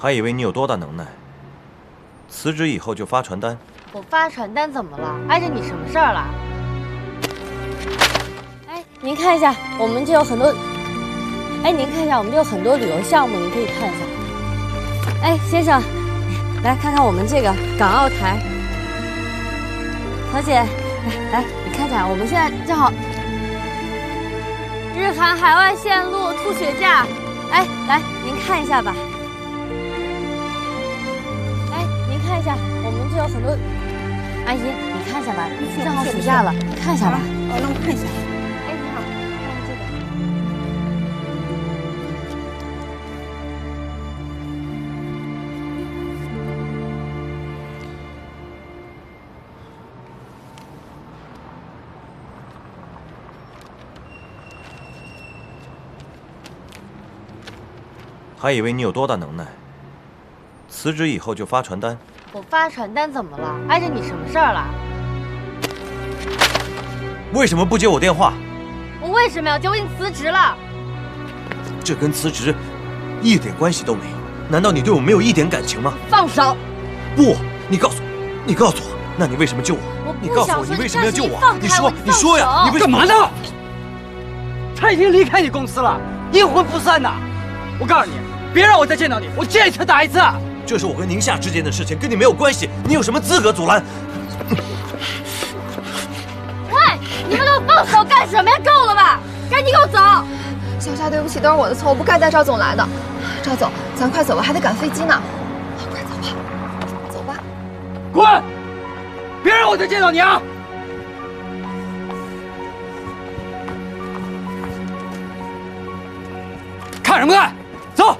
还以为你有多大能耐，辞职以后就发传单。 我发传单怎么了？碍着你什么事儿了？哎，您看一下，我们这有很多。哎，您看一下，我们这有很多旅游项目，您可以看一下。哎，先生，来看看我们这个港澳台。小姐，来，你看看，我们现在正好日韩海外线路吐雪架。哎，来，您看一下吧。哎，您看一下，我们这有很多。阿姨，你看一下吧，正好暑假了，你看一下吧。 哦，那我看一下。 哎，你好，看这个。 还以为你有多大能耐，辞职以后就发传单。 我发传单怎么了？碍着你什么事儿了？ 为什么不接我电话？ 我为什么要接？我已经辞职了。 这跟辞职一点关系都没有。难道你对我没有一点感情吗？ 放手！ 不，你告诉我，那你为什么救我？你告诉我，你为什么要救我？你说呀！你干嘛呢？他已经离开你公司了，阴魂不散呐！我告诉你，别让我再见到你，我见一次打一次。 这是我跟宁夏之间的事情，跟你没有关系，你有什么资格阻拦？ 喂，你们给我放手干什么呀？够了吧，赶紧给我走！ 小夏，对不起，都是我的错，我不该带赵总来的。赵总，咱快走吧，还得赶飞机呢。快走吧，走吧。 滚！别让我再见到你啊！看什么看？走！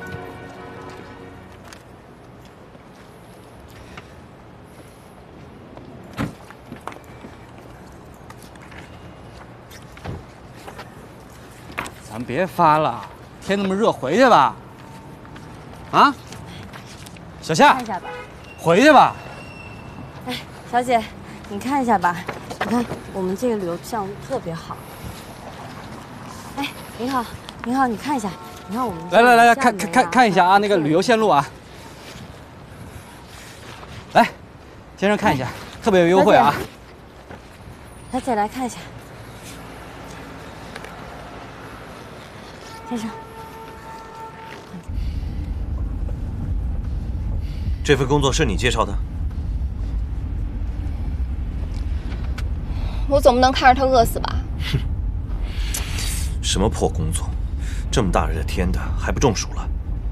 咱别发了，天那么热，回去吧。啊，小夏， 看一下吧。 回去吧。 哎，小姐，你看一下吧，你看我们这个旅游项目特别好。哎，您好，您好，你看一下，你看我们来，看一下啊，那个旅游线路啊。来，先生看一下，特别有优惠啊。 小姐来看一下，先生。 这份工作是你介绍的？ 我总不能看着他饿死吧？ 哼，什么破工作，这么大热天的还不中暑了？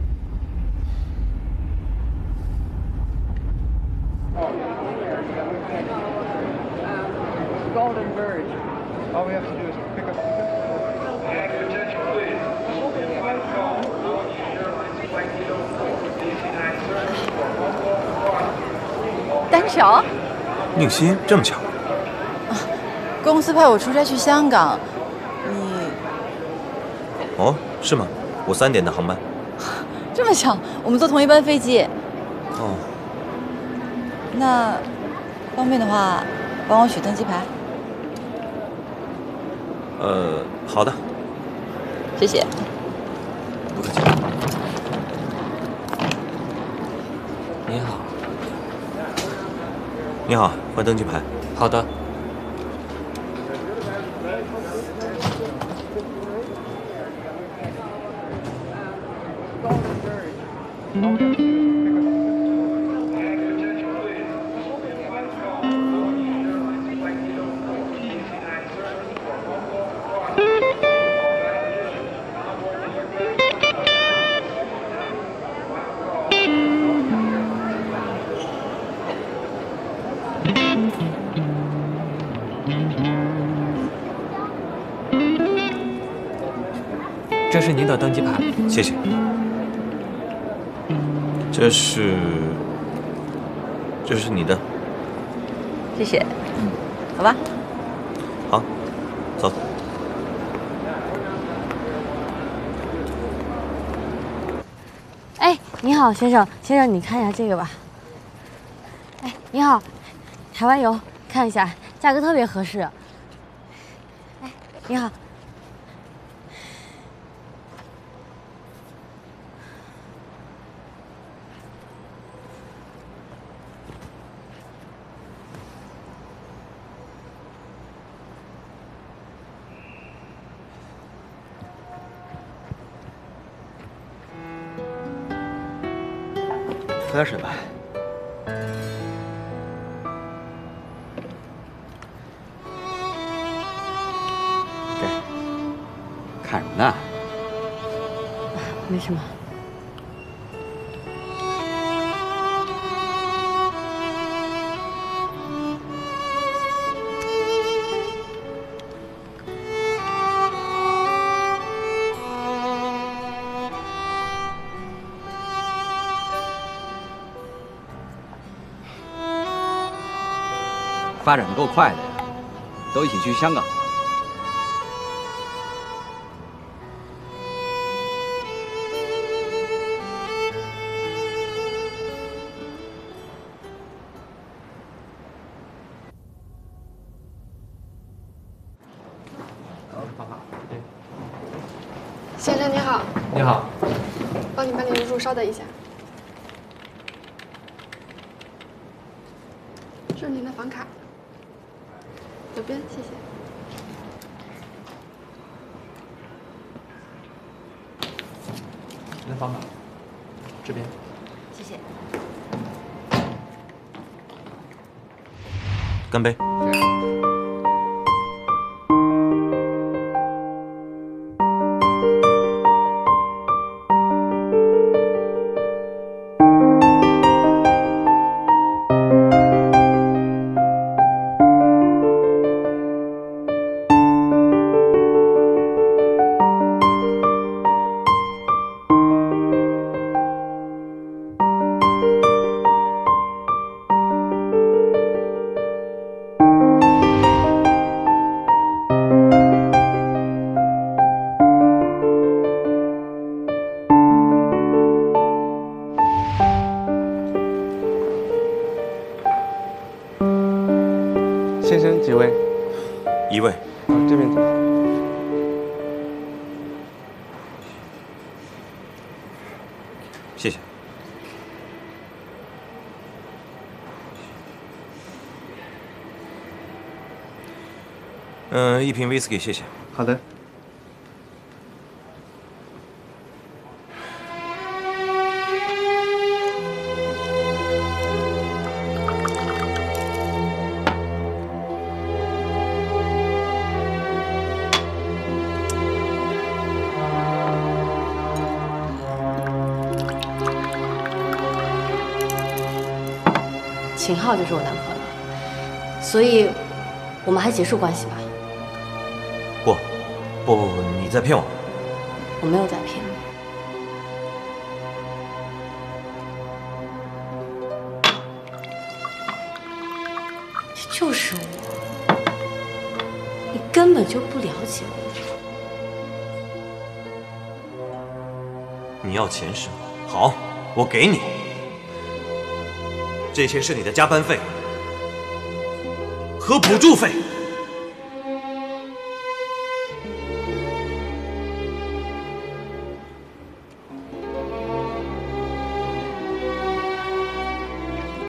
单桥， 宁馨，这么巧？ 公司派我出差去香港，你哦，是吗？我3点的航班。 这么巧，我们坐同一班飞机。 哦， 那方便的话，帮我取登机牌。 好的， 谢谢。 不客气。 您好。 你好，换登机牌。 好的。这是您的登机牌， 谢谢。这是你的， 谢谢。走吧。 好，走。 哎，你好，先生，你看一下这个吧。哎，你好，台湾游，看一下，价格特别合适。哎，你好。 喝点水吧。给，看什么呢？ 没什么。 发展的够快的呀，都一起去香港了。 先生你好。 你好。 帮你办理入住，稍等一下。这是您的房卡。左边，谢谢。 您的房卡，这边。 谢谢。 干杯。 先生几位？ 一位。 这边走。 谢谢。一瓶威士忌，谢谢。 好的。 秦昊就是我男朋友，所以我们还结束关系吧？ 不，你在骗我！ 我没有在骗你。这就是我，你根本就不了解我。 你要钱是吗？好，我给你。这些是你的加班费和补助费。